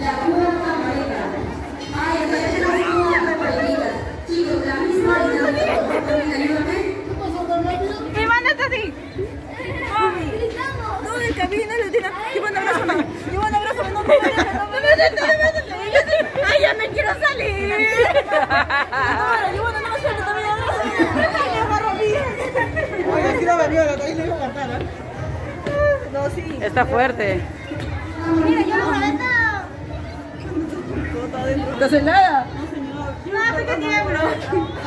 Ivana está así. No, el camino le tiene. Ivana, abrázame. Ivana, abrázame. No me ay, ya me quiero salir. Ivana, no me suelta también. Me agarro bien. Oye, si no venía, ahí le iba a cantar, ¿eh? No, sí. Está fuerte. Mira, yo lo revento. ¿Estás en nada? No, señor. No, ¿qué tiemblo?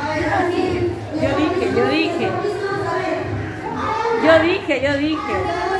Yo dije.